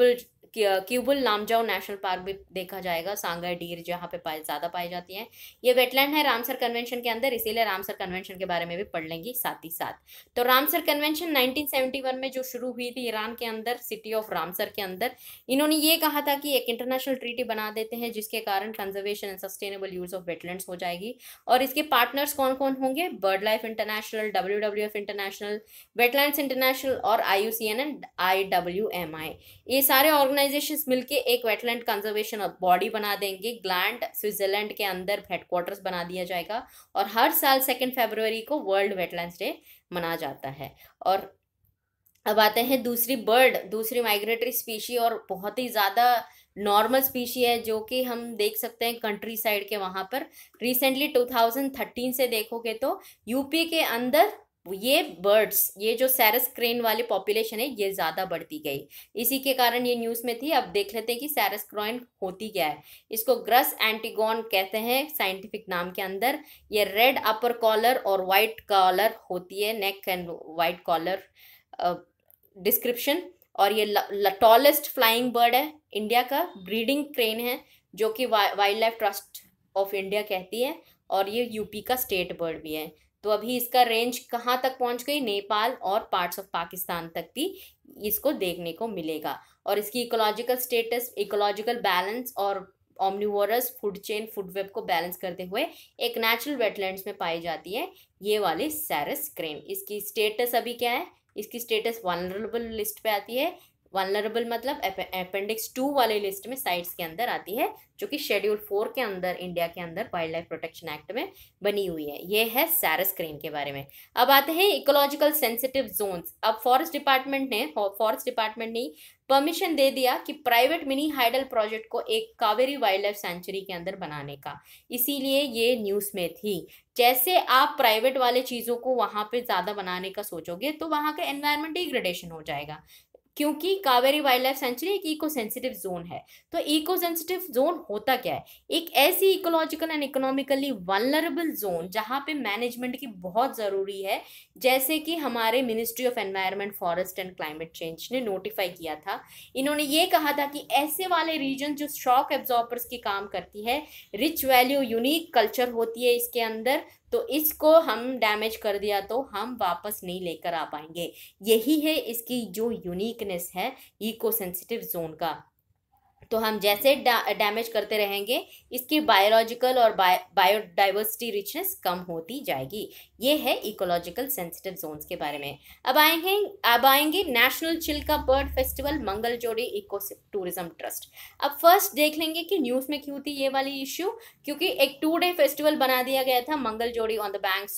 क्यूबुल लामजाओ नेशनल पार्क भी देखा जाएगा, सांगाई डियर जहाँ पे ज़्यादा पाई जाती हैं। ये वेटलैंड है रामसर कन्वेंशन के अंदर, इसीलिए रामसर कन्वेंशन के बारे में भी पढ़ लेंगे साथ ही साथ। तो रामसर कन्वेंशन 1971 में जो शुरू हुई थी ईरान के अंदर, सिटी ऑफ रामसर के अंदर, इन्होंने ये कहा था कि एक इंटरनेशनल ट्रीटी बना देते हैं जिसके कारण conservation and sustainable use of wetlands हो जाएगी। और इसके पार्टनर्स कौन कौन होंगे, birdlife international, WWF international, wetlands international और IUCN एंड IWMI। ये सारे ऑर्गेनाइजेशंस मिलके एक वेटलैंड कंजर्वेशन बॉडी बना देंगे। ग्लैंड स्विट्जरलैंड के अंदर हेडक्वार्टर्स बना दिया जाएगा। और हर साल 2 फरवरी को वर्ल्ड वेटलैंड्स डे मनाया जाता है। और अब आते हैं दूसरी माइग्रेटरी स्पीशी, और बहुत ही ज़्यादा नॉर्मल स्पीशी है, जो कि हम देख सकते हैं कंट्री साइड के वहाँ पर। रिसेंटली 2013 से देखोगे तो यूपी के अंदर ये बर्ड्स, ये जो सैरस क्रेन वाली पॉपुलेशन है, ये ज़्यादा बढ़ती गई। इसी के कारण ये न्यूज़ में थी। अब देख लेते हैं कि सैरस क्रेन होती क्या है। इसको ग्रस एंटीगोन कहते हैं साइंटिफिक नाम के अंदर। ये रेड अपर कॉलर और वाइट कॉलर होती है, neck and white collar description. और ये टॉलेस्ट फ्लाइंग बर्ड है, इंडिया का ब्रीडिंग क्रेन है, जो कि wildlife trust of India कहती है। और ये यूपी का स्टेट बर्ड भी है। तो अभी इसका रेंज कहाँ तक पहुँच गई, नेपाल और पार्ट्स ऑफ पाकिस्तान तक भी इसको देखने को मिलेगा। और इसकी इकोलॉजिकल स्टेटस, इकोलॉजिकल बैलेंस और omnivorous food chain, food web को बैलेंस करते हुए एक नेचुरल वेटलैंड्स में पाई जाती है ये वाली सैरस क्रेन। इसकी स्टेटस अभी क्या है, इसकी स्टेटस वल्नरेबल लिस्ट पे आती है, वल्नरेबल मतलब अपेंडिक्स 2 वाले लिस्ट में साइट्स के अंदर आती है, जो कि शेड्यूल 4 के अंदर इंडिया के अंदर वाइल्ड लाइफ प्रोटेक्शन एक्ट में बनी हुई है। ये है सैरस क्रेन के बारे में। अब आते हैं इकोलॉजिकल सेंसिटिव जोन्स। अब फॉरेस्ट डिपार्टमेंट ने परमिशन दे दिया कि प्राइवेट मिनी हाइडल प्रोजेक्ट को एक कावेरी वाइल्ड लाइफ सेंचुरी के अंदर बनाने का, इसीलिए ये न्यूज़ में थी। जैसे आप प्राइवेट वाले चीज़ों को वहाँ पे ज़्यादा बनाने का सोचोगे तो वहाँ का एनवायरमेंट डिग्रेडेशन हो जाएगा, क्योंकि कावेरी वाइल्ड लाइफ सेंचुरी एक इको सेंसिटिव जोन है। तो इको सेंसिटिव जोन होता क्या है? एक ऐसी ecological and economically vulnerable zone जहाँ पे मैनेजमेंट की बहुत ज़रूरी है, जैसे कि हमारे ministry of environment, forest and climate change ने नोटिफाई किया था। इन्होंने ये कहा था कि ऐसे वाले रीजन जो शॉक एब्जॉर्बर्स की काम करती है, रिच वैल्यू, यूनिक कल्चर होती है इसके अंदर, तो इसको हम डैमेज कर दिया तो हम वापस नहीं लेकर आ पाएंगे। यही है इसकी जो यूनिकनेस है इको सेंसिटिव जोन का। तो हम जैसे डैमेज करते रहेंगे, इसकी बायोलॉजिकल और बायोडाइवर्सिटी रिचनेस कम होती जाएगी। ये है इकोलॉजिकल सेंसिटिव जोन्स के बारे में। अब आएंगे national Chilika bird festival, Mangalajodi eco tourism trust. अब फर्स्ट देख लेंगे कि न्यूज़ में क्यों थी ये वाली इश्यू, क्योंकि एक 2 डे फेस्टिवल बना दिया गया था Mangalajodi on the banks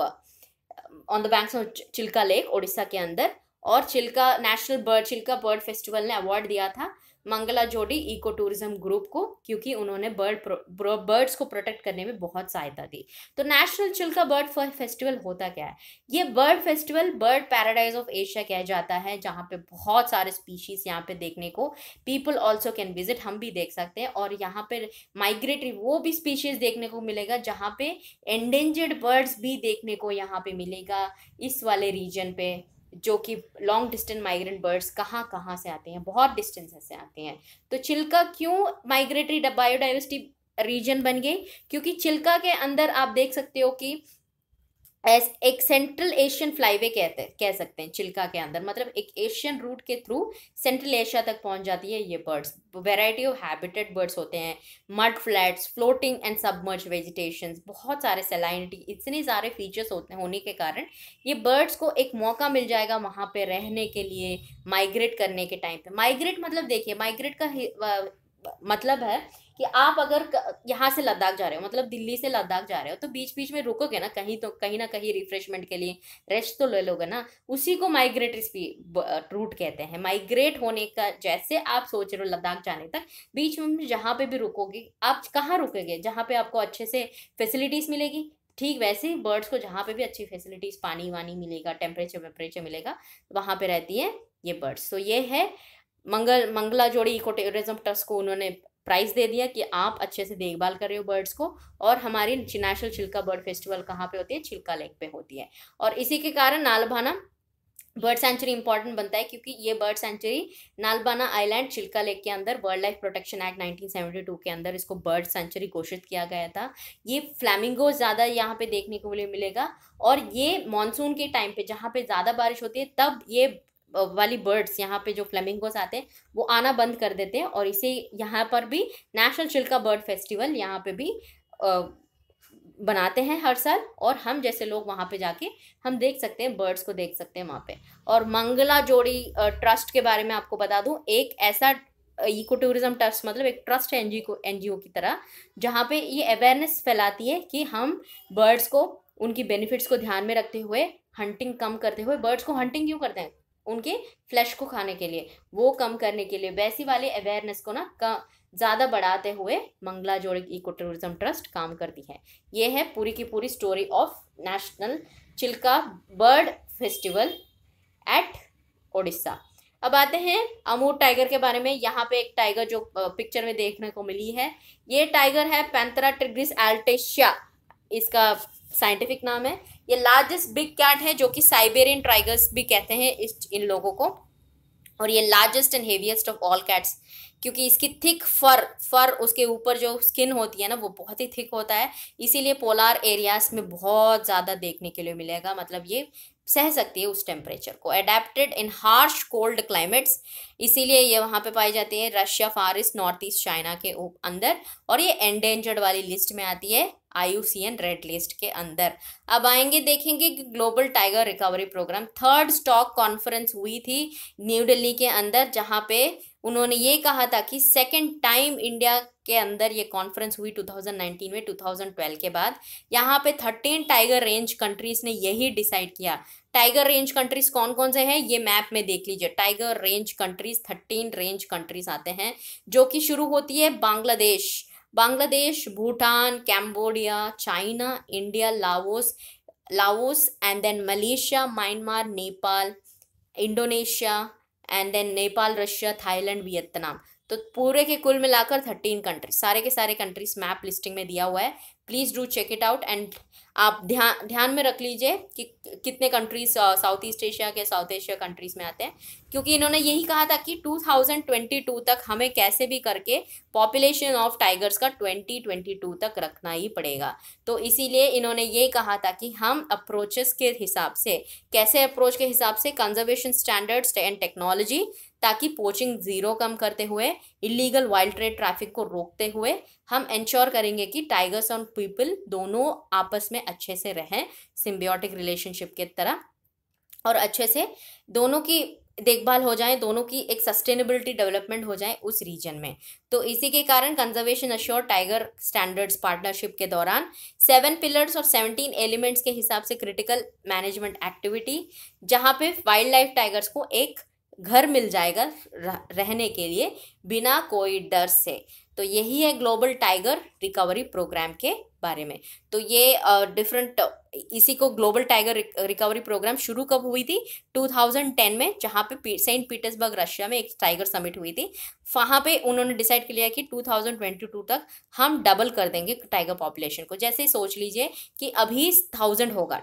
of Chilika lake, Orissa के अंदर। और चिल्का बर्ड फेस्टिवल ने अवार्ड दिया था मंगलाजोड़ी इको टूरिज्म ग्रुप को, क्योंकि उन्होंने बर्ड्स को प्रोटेक्ट करने में बहुत सहायता दी। तो नेशनल चिल्का बर्ड फेस्टिवल होता क्या है? ये bird festival bird paradise of Asia कहा जाता है, जहाँ पे बहुत सारे स्पीशीज यहाँ पे देखने को पीपल ऑल्सो कैन विजिट, हम भी देख सकते हैं। और यहाँ पे माइग्रेटरी वो भी स्पीशीज देखने को मिलेगा, जहाँ पे एंडेंजर्ड बर्ड्स भी देखने को यहाँ पे मिलेगा इस वाले रीजन पे, जो कि लॉन्ग डिस्टेंस माइग्रेंट बर्ड्स कहाँ से आते हैं, बहुत डिस्टेंस से आते हैं। तो चिल्का क्यों माइग्रेटरी बायोडाइवर्सिटी रीजन बन गई? क्योंकि चिल्का के अंदर आप देख सकते हो कि एक सेंट्रल एशियन फ्लाईवे कह सकते हैं चिल्का के अंदर, मतलब एक एशियन रूट के थ्रू सेंट्रल एशिया तक पहुंच जाती है ये birds. Variety of habitat birds होते हैं, mud flats, floating and submerge vegetations, बहुत सारे सैलिनिटी, इतने सारे फीचर्स होने के कारण ये बर्ड्स को एक मौका मिल जाएगा वहाँ पे रहने के लिए, माइग्रेट करने के टाइम पे। माइग्रेट मतलब देखिए, माइग्रेट का मतलब है कि आप अगर यहाँ से लद्दाख जा रहे हो, मतलब दिल्ली से लद्दाख जा रहे हो, तो बीच बीच में रुकोगे ना कहीं ना कहीं रिफ्रेशमेंट के लिए, रेस्ट तो ले लोगे ना, उसी को माइग्रेटरी रूट कहते हैं। माइग्रेट होने का, जैसे आप सोच रहे हो लद्दाख जाने तक, बीच में जहाँ पे भी रुकोगे, आप कहाँ रुकोगे? जहाँ पे आपको अच्छे से फैसिलिटीज़ मिलेगी। ठीक वैसे ही बर्ड्स को जहाँ पे भी अच्छी फैसिलिटीज़, पानी वानी मिलेगा, टेम्परेचर मिलेगा, वहाँ पे रहती है ये बर्ड्स। तो ये है मंगलाजोड़ी इको टूरिज्म ट्रस्ट को उन्होंने प्राइज़ दे दिया कि आप अच्छे से देखभाल कर रहे हो बर्ड्स को। और हमारी नेशनल चिल्का बर्ड फेस्टिवल कहाँ पे होती है? चिल्का लेक पे होती है। और इसी के कारण नालबाना बर्ड सेंचुरी इंपॉर्टेंट बनता है, क्योंकि ये bird sanctuary Nalabana island Chilika lake के अंदर वाइल्ड लाइफ प्रोटेक्शन एक्ट 1972 के अंदर इसको बर्ड सेंचुरी घोषित किया गया था। ये फ्लैमिंगो ज़्यादा यहाँ पे देखने को मिलेगा, और ये मानसून के टाइम पे जहाँ पे ज़्यादा बारिश होती है, तब ये वाली बर्ड्स, यहाँ पे जो फ्लेमिंगोस आते हैं वो आना बंद कर देते हैं। और इसे यहाँ पर भी नेशनल चिल्का बर्ड फेस्टिवल यहाँ पे भी बनाते हैं हर साल, और हम जैसे लोग वहाँ पे जाके हम देख सकते हैं, बर्ड्स को देख सकते हैं वहाँ पे। और मंगलाजोड़ी ट्रस्ट के बारे में आपको बता दूँ, एक ऐसा इको टूरिज्म ट्रस्ट, मतलब एक ट्रस्ट है एनजीओ की तरह, जहाँ पे ये अवेयरनेस फैलाती है कि हम बर्ड्स को, उनकी बेनिफिट्स को ध्यान में रखते हुए, हंटिंग कम करते हुए, बर्ड्स को हंटिंग क्यों करते हैं? उनके फ्लैश को खाने के लिए, वो कम करने के लिए, वैसी वाले अवेयरनेस को ना ज़्यादा बढ़ाते हुए मंगलाजोड़ी इको टूरिज्म ट्रस्ट काम करती है। ये है पूरी की पूरी story of national Chilika bird festival at Odisha. अब आते हैं अमूर टाइगर के बारे में। यहाँ पे एक टाइगर जो पिक्चर में देखने को मिली है, ये टाइगर है पैंथेरा टिग्रिस एल्टेशिया, इसका साइंटिफिक नाम है। ये लार्जेस्ट बिग कैट है, जो कि साइबेरियन टाइगर्स भी कहते हैं इन लोगों को। और ये largest and heaviest of all cats, क्योंकि इसकी थिक फर उसके ऊपर जो स्किन होती है ना, वो बहुत ही थिक होता है, इसीलिए पोलार एरियाज में बहुत ज़्यादा देखने के लिए मिलेगा। मतलब ये सह सकती है उस टेम्परेचर को। Adapted in harsh cold climates, इसीलिए ये वहाँ पे पाई जाती है Russia, far east, north east China के अंदर। और ये एंडेंजर्ड वाली लिस्ट में आती है IUCN रेड लिस्ट के अंदर। अब आएंगे देखेंगे कि global tiger recovery program, third stock conference हुई थी न्यू दिल्ली के अंदर, जहां पे उन्होंने ये कहा था कि सेकेंड टाइम इंडिया के अंदर ये कॉन्फ्रेंस हुई 2019 में, 2012 के बाद। यहाँ पे 13 टाइगर रेंज कंट्रीज ने यही डिसाइड किया। टाइगर रेंज कंट्रीज कौन कौन से हैं ये मैप में देख लीजिए। Tiger range countries 13 range countries आते हैं, जो कि शुरू होती है Bangladesh, Bhutan, Cambodia, China, India, Laos and then Malaysia, Myanmar, Nepal, Indonesia and then Nepal, Russia, Thailand, Vietnam. तो पूरे के कुल मिलाकर 13 कंट्रीज, सारे के सारे कंट्रीज मैप लिस्टिंग में दिया हुआ है। Please do check it out and आप ध्यान में रख लीजिए कि कितने कंट्रीज साउथ ईस्ट एशिया के, साउथ एशिया कंट्रीज में आते हैं, क्योंकि इन्होंने यही कहा था कि 2022 तक हमें कैसे भी करके पॉपुलेशन ऑफ टाइगर्स का 2022 तक रखना ही पड़ेगा। तो इसीलिए इन्होंने ये कहा था कि हम अप्रोचेस के हिसाब से, कैसे अप्रोच के हिसाब से, कंजर्वेशन स्टैंडर्ड्स एंड टेक्नोलॉजी, ताकि पोचिंग जीरो कम करते हुए, इलीगल वाइल्ड ट्रेड ट्रैफिक को रोकते हुए हम इंश्योर करेंगे कि टाइगर्स और पीपल दोनों आपस में अच्छे से रहें, सिम्बियोटिक रिलेशनशिप के तरह, और अच्छे से दोनों की देखभाल हो जाए, दोनों की एक सस्टेनेबिलिटी डेवलपमेंट हो जाए उस रीजन में। तो इसी के कारण conservation assure tiger standards partnership के दौरान 7 पिलर्स और 17 एलिमेंट्स के हिसाब से क्रिटिकल मैनेजमेंट एक्टिविटी, जहां पे वाइल्ड लाइफ टाइगर्स को एक घर मिल जाएगा रहने के लिए बिना कोई डर से। तो यही है ग्लोबल टाइगर रिकवरी प्रोग्राम के बारे में। तो ये डिफरेंट, इसी को ग्लोबल टाइगर रिकवरी प्रोग्राम शुरू कब हुई थी? 2010 में, जहाँ पे सेंट पीटर्सबर्ग रशिया में एक टाइगर समिट हुई थी। वहाँ पे उन्होंने डिसाइड कर लिया कि 2022 तक हम डबल कर देंगे टाइगर पॉपुलेशन को। जैसे सोच लीजिए कि अभी 1000 होगा,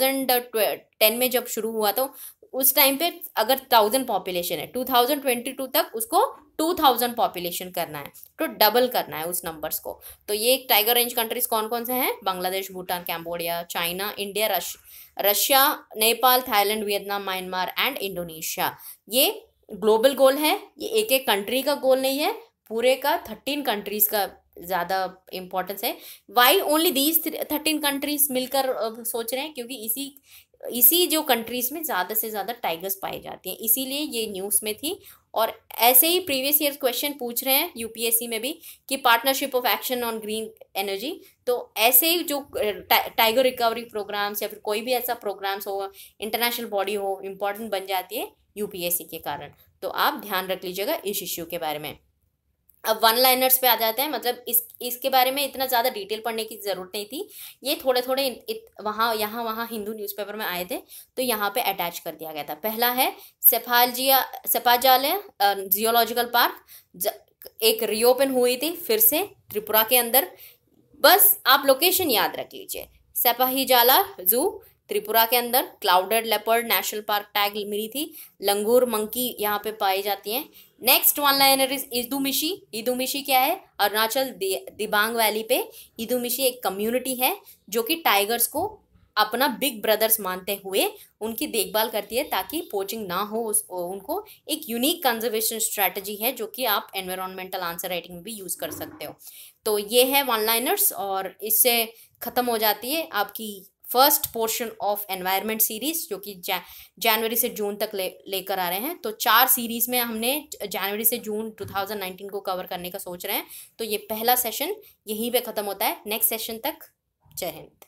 2010 में जब शुरू हुआ तो उस टाइम पे अगर 1000 पॉपुलेशन है, 2022 तक उसको 2000 पॉपुलेशन करना है, तो डबल करना है उस नंबर्स को। तो ये टाइगर रेंज कंट्रीज कौन कौन से हैं? Bangladesh, Bhutan, Cambodia, China, India, Russia, Nepal, Thailand, Vietnam, Myanmar and Indonesia. ये ग्लोबल गोल है, ये एक एक कंट्री का गोल नहीं है, पूरे का 13 कंट्रीज का ज़्यादा इम्पोर्टेंस है। वाई ओनली दीज 13 कंट्रीज मिलकर सोच रहे हैं? क्योंकि इसी जो कंट्रीज में ज़्यादा से ज़्यादा टाइगर्स पाई जाती हैं, इसीलिए ये न्यूज़ में थी। और ऐसे ही प्रीवियस ईयर क्वेश्चन पूछ रहे हैं यूपीएससी में भी कि partnership of action on green energy. तो ऐसे ही जो टाइगर रिकवरी प्रोग्राम्स या फिर कोई भी ऐसा प्रोग्राम्स हो, इंटरनेशनल बॉडी हो, इम्पॉर्टेंट बन जाती है यूपीएससी के कारण। तो आप ध्यान रख लीजिएगा इस इश्यू के बारे में। अब वन लाइनर्स पे आ जाते हैं, मतलब इसके बारे में इतना ज़्यादा डिटेल पढ़ने की ज़रूरत नहीं थी, ये थोड़े थोड़े वहाँ हिंदू न्यूज़पेपर में आए थे, तो यहाँ पे अटैच कर दिया गया था। पहला है सेपाजाले जियोलॉजिकल पार्क, एक रीओपन हुई थी फिर से त्रिपुरा के अंदर। बस आप लोकेशन याद रख लीजिए, सेपाहीजाला जू त्रिपुरा के अंदर। Clouded leopard national park tag मिली थी। लंगूर मंकी यहाँ पे पाई जाती हैं। Next one liner is Idumishi. Idumishi क्या है? अरुणाचल दिबांग वैली पे इदुमिशी एक कम्युनिटी है जो कि टाइगर्स को अपना बिग ब्रदर्स मानते हुए उनकी देखभाल करती है ताकि पोचिंग ना हो। उनको एक यूनिक कंजर्वेशन स्ट्रेटजी है जो कि आप एनवायरमेंटल आंसर राइटिंग में भी यूज़ कर सकते हो। तो ये है वन लाइनर्स, और इससे ख़त्म हो जाती है आपकी first portion of environment series, जो कि जनवरी से जून तक लेकर आ रहे हैं। तो 4 सीरीज में हमने जनवरी से जून 2019 को कवर करने का सोच रहे हैं। तो ये पहला सेशन यहीं पे ख़त्म होता है। नेक्स्ट सेशन तक जय हिंद।